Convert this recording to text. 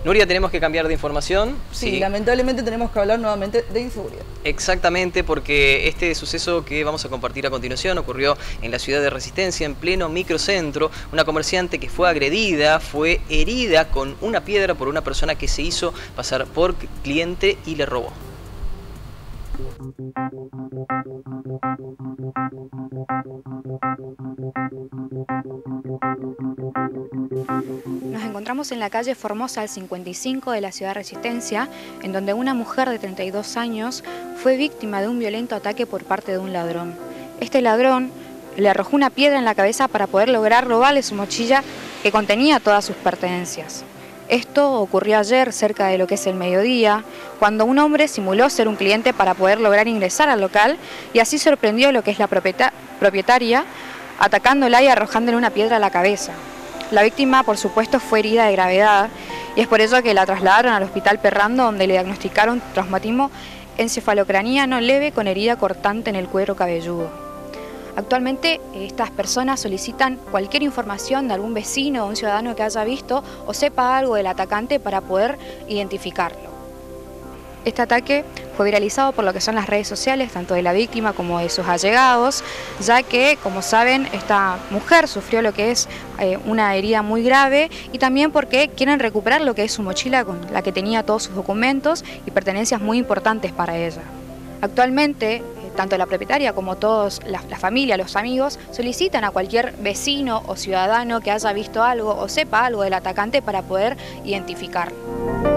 Nuria, tenemos que cambiar de información. Sí, lamentablemente tenemos que hablar nuevamente de inseguridad. Exactamente, porque este suceso que vamos a compartir a continuación ocurrió en la ciudad de Resistencia, en pleno microcentro. Una comerciante que fue agredida, fue herida con una piedra por una persona que se hizo pasar por cliente y le robó. Nos encontramos en la calle Formosa al 55 de la ciudad de Resistencia, en donde una mujer de 32 años fue víctima de un violento ataque por parte de un ladrón. Este ladrón le arrojó una piedra en la cabeza para poder lograr robarle su mochila que contenía todas sus pertenencias. Esto ocurrió ayer, cerca de lo que es el mediodía, cuando un hombre simuló ser un cliente para poder lograr ingresar al local y así sorprendió lo que es la propietaria, atacándola y arrojándole una piedra a la cabeza. La víctima, por supuesto, fue herida de gravedad y es por ello que la trasladaron al hospital Perrando, donde le diagnosticaron traumatismo encefalocraniano leve con herida cortante en el cuero cabelludo. Actualmente estas personas solicitan cualquier información de algún vecino o un ciudadano que haya visto o sepa algo del atacante para poder identificarlo. Este ataque fue viralizado por lo que son las redes sociales, tanto de la víctima como de sus allegados, ya que, como saben, esta mujer sufrió lo que es una herida muy grave y también porque quieren recuperar lo que es su mochila con la que tenía todos sus documentos y pertenencias muy importantes para ella. Actualmente, tanto la propietaria como todos, la familia, los amigos, solicitan a cualquier vecino o ciudadano que haya visto algo o sepa algo del atacante para poder identificarlo.